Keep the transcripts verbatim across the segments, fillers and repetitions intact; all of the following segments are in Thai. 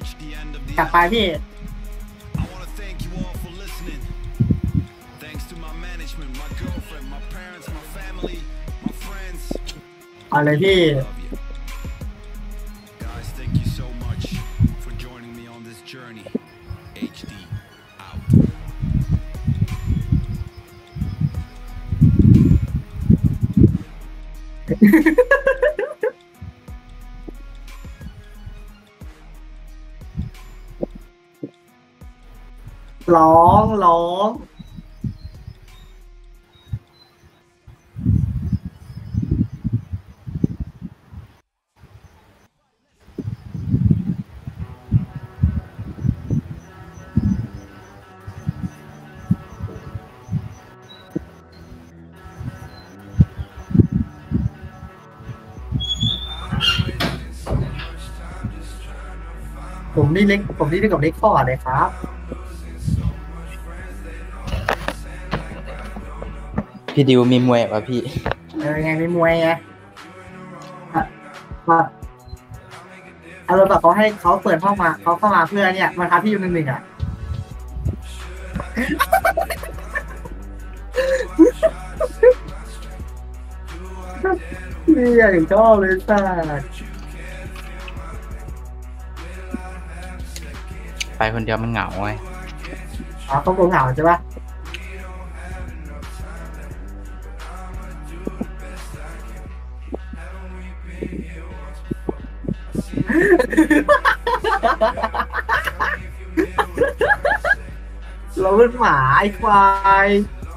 กลับไปพี่เอาเลยพี่ร้องร้องผมนี่เล็กผมนี่เล็กกับเล็กฟอร์ดเลยครับพี่ดิวมีมวยป่ะพี่เออไงมีมวยไงอ่ะอารมณ์แบบเขาให้เขาเปิดห้องมาเขาเข้ามาเพื่อเนี่ยมาท้าพี่อยู่หนึ่งหนึ่งอ่ะนี่อย่างชอบเลยสัสไปคนเดียวมันเหงาไงอ๋อเขาโกงเหงาใช่ปะเราเป็นหมาไอ้ควาย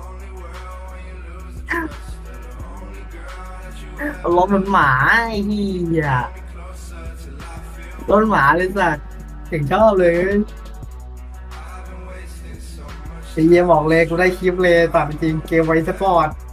เราเป็นหมาไอ้เหี้ยเราเป็นหมาเลยสัสถึงชอบเลยไอ้เหี้ยบอกเลยกูได้คลิปเลยตามจริงเกมไวสปอร์ต